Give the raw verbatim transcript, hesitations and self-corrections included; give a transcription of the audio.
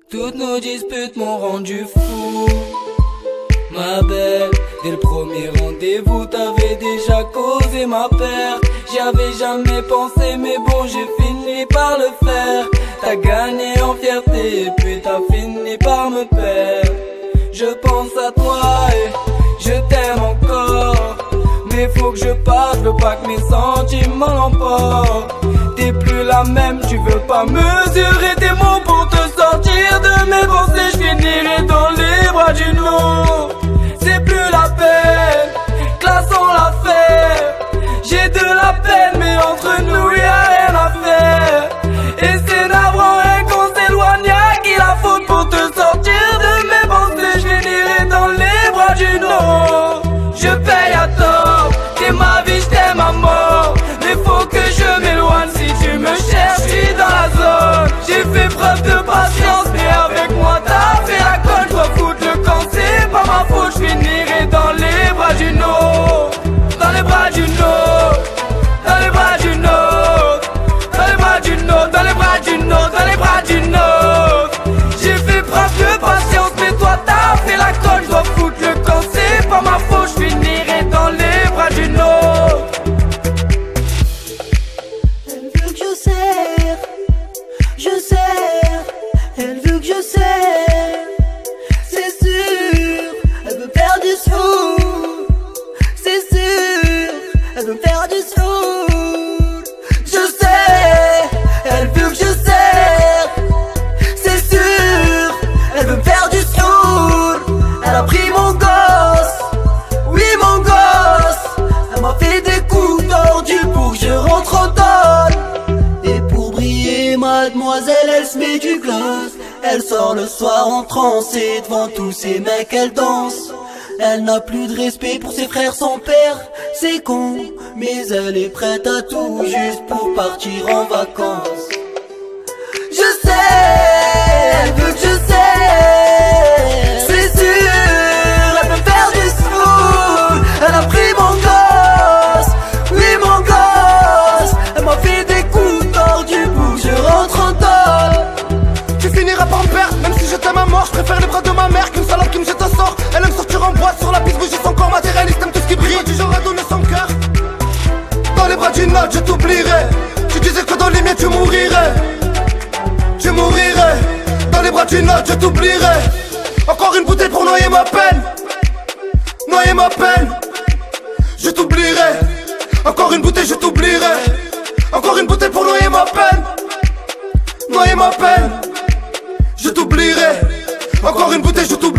Toutes nos disputes m'ont rendu fou. Ma belle, dès le premier rendez-vous, t'avais déjà causé ma perte. J'y avais jamais pensé, mais bon, j'ai fini par le faire. T'as gagné en fierté, et puis t'as fini par me perdre. Je pense à toi et je t'aime encore, mais faut que je parte, je veux pas que mes sentiments l'emportent. T'es plus la même, tu veux pas mesurer tes mots pour te sortir de mes pensées. Je finirai dans les bras d'une autre. C'est plus la peine, classons l'affaire. J'ai de la peine, mais entre nous y'a rien à faire. Et c'est navrant et qu'on s'éloigne, y'a qui la faute pour te sortir de mes pensées. Je finirai dans les bras d'une autre. Je paye à tort, t'es ma vie, je t'aime à mort. Mais faut que je m'éloigne, si tu me cherches, je suis dans la zone. J'ai fait preuve de patience, mais avec moi t'as fait la conne. Je dois foutre le camp, c'est pas ma faute. Je finirai dans les bras d'une autre. Dans les bras d'une autre. Dans les bras d'une autre. Dans les bras d'une autre. Dans les bras d'une autre. Dans les bras d'une autre. J'ai fait preuve de patience, mais toi t'as fait la conne. Je dois foutre le camp, c'est pas ma faute. Je finirai dans les bras d'une autre. Elle veut que je serre, je serre. Elle veut que je serre, c'est sûr. Elle veut faire du sous, c'est sûr. Elle veut faire du sous, je sais. Elle veut que je serre, c'est sûr. Elle veut me faire du sous. Elle a pris mon gosse, oui mon gosse. Elle m'a fait des coups tordus pour que je rentre en tonne. Et pour briller, mademoiselle, elle se met du gloss. Elle sort le soir en transe et devant tous ces mecs elle danse. Elle n'a plus de respect pour ses frères, son père, c'est con. Mais elle est prête à tout juste pour partir en vacances. Je sais, elle veut que je sais, c'est sûr. Elle veut faire du sous. Elle a pris mon gosse, oui mon gosse. Elle m'a fait des coups tordus pour que je rentre en tonne. Tu finiras par me perdre, même si je t'aime à mort. Je préfère les bras de ma mère qu'une salope qui me jette un sort. Elle aime sortir en boîte, sur la piste bouger son corps matérialiste, aime tout ce qui brille. Tu j'aurais donné son cœur. Dans les bras d'une autre, je t'oublierai. Tu disais que dans les miens tu mourirais. Tu mourirais. Dans les bras d'une autre, je t'oublierai. Encore une bouteille pour noyer ma peine. Noyer ma peine. Je t'oublierai. Encore une bouteille, je t'oublierai. Encore une bouteille pour noyer ma peine. Noyer ma peine. Je t'oublierai. Encore une bouteille, je t'oublierai.